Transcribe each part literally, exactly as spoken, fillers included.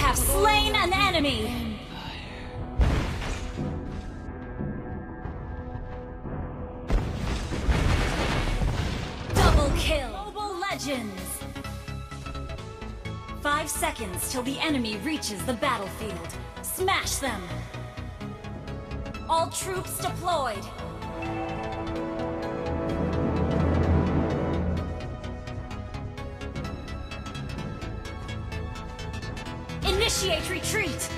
have slain an enemy! Double kill! Mobile Legends! Five seconds till the enemy reaches the battlefield. Smash them! All troops deployed! Initiate retreat!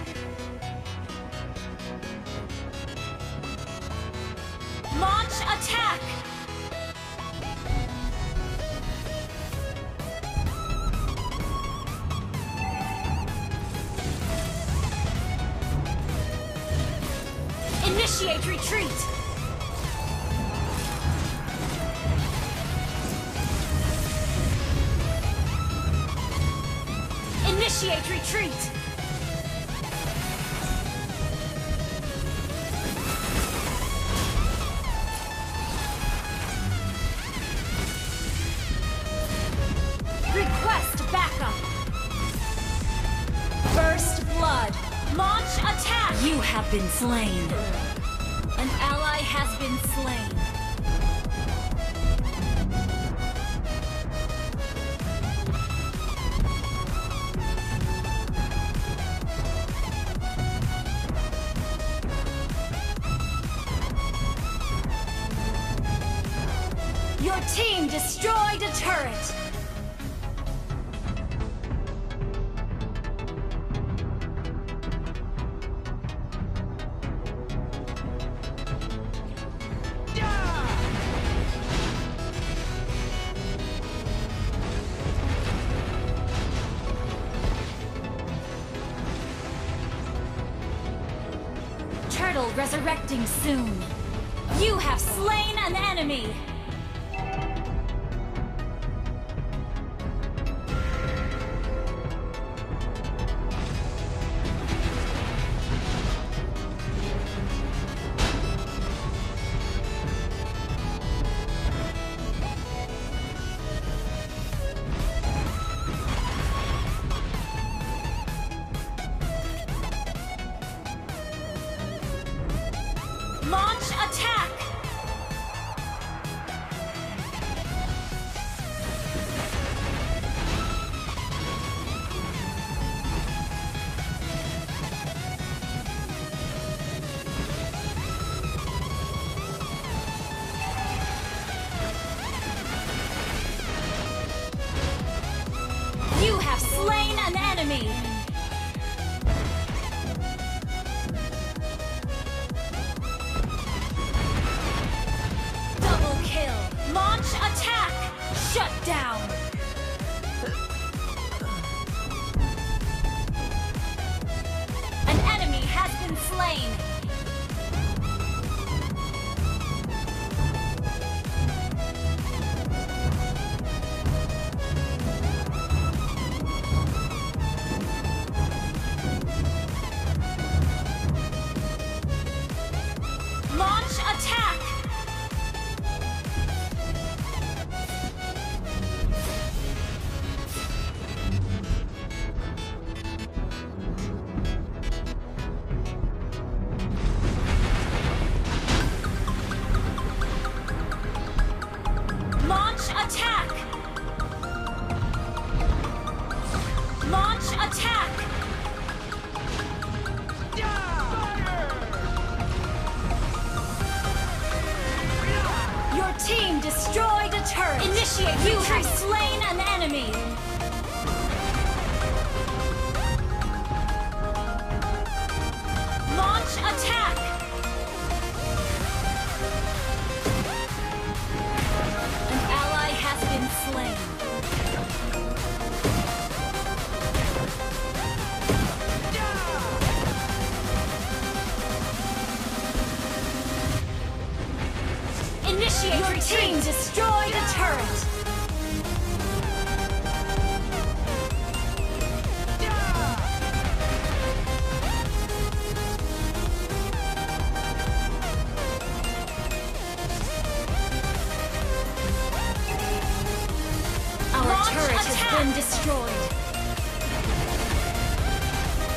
Launch attack! Initiate retreat! Initiate retreat! Request backup! First blood! Launch attack! You have been slain. An ally has been slain. Your team destroyed a turret! Turtle resurrecting soon. You have slain an enemy! Launch attack! You have slain an enemy! Launch attack! Shut down! An enemy has been slain! Launch attack! Launch attack! Launch attack! Your team destroyed a turret! Initiate! You have slain an enemy! Launch attack! An ally has been slain. Initiate! Your team destroyed a turret! Our turret has been destroyed.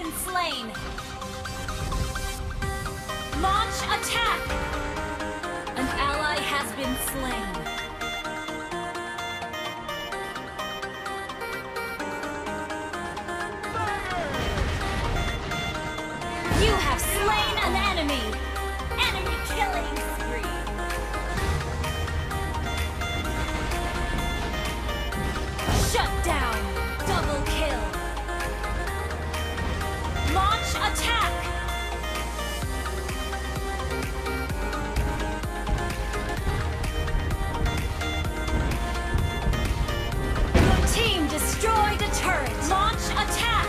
been slain. Launch attack! An ally has been slain. You have slain an enemy! Enemy killing spree! Shut down! Double kill! Launch attack! Your team destroyed a turret! Launch attack!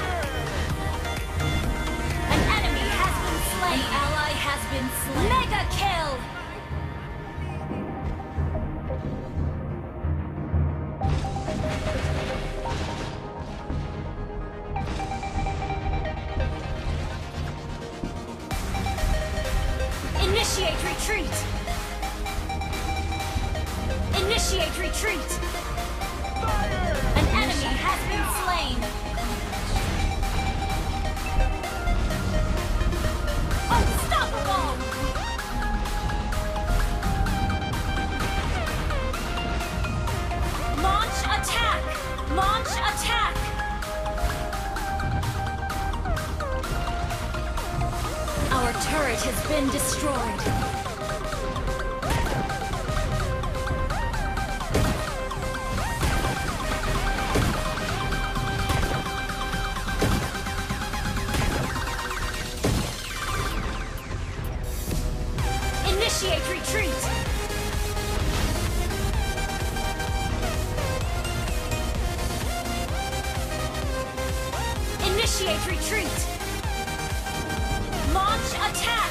An enemy has been slain! An ally has been slain! Mega kill! Initiate retreat! Initiate retreat! An enemy has been slain! Unstoppable! Launch attack! Launch attack! Our turret has been destroyed. Initiate retreat! Initiate retreat! Launch attack!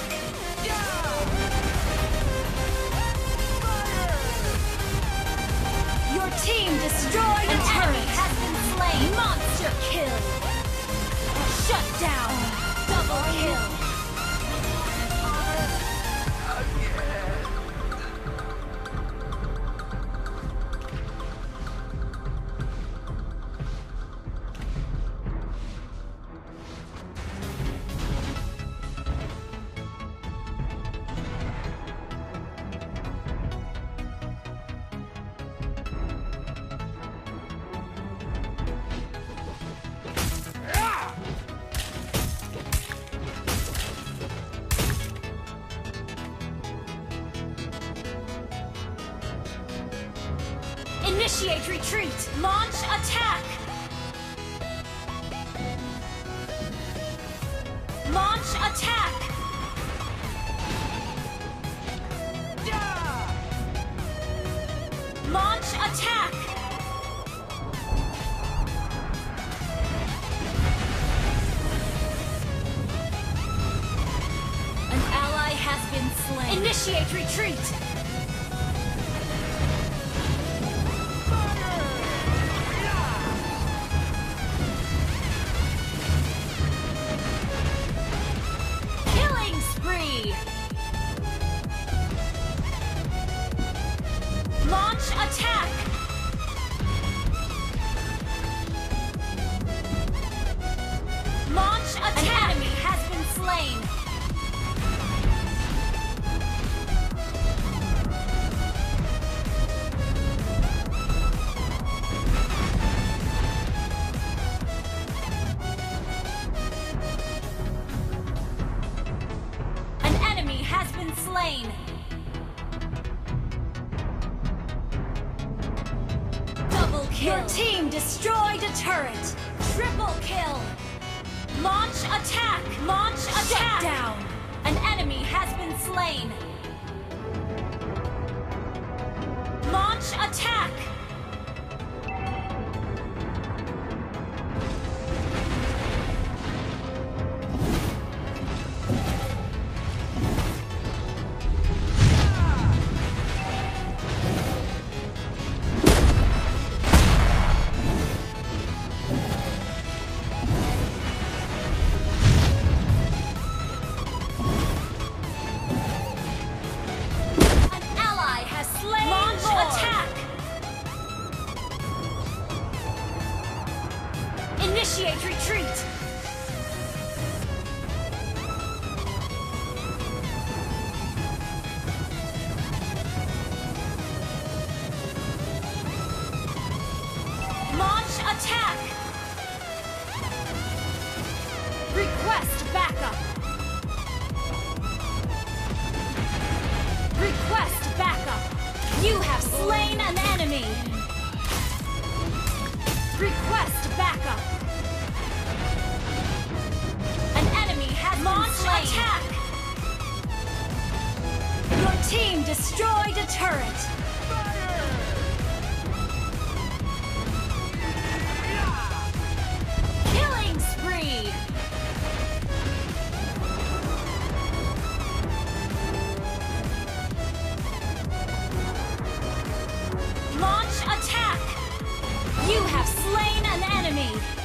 Your team destroyed a turret! Has been slain! Monster kill! Shut down! Double kill! Initiate retreat! Launch attack! Launch attack! Launch attack! An ally has been slain. Initiate retreat! Launch attack! Launch attack! An enemy has been slain! An enemy has been slain! Your team destroyed a turret! Triple kill! Launch attack! Launch attack! Shut down! An enemy has been slain! Launch attack! Initiate retreat! slain an enemy. Request backup. An enemy has launched attack. Your team destroyed a turret. Killing spree. Launch attack. You have slain an enemy.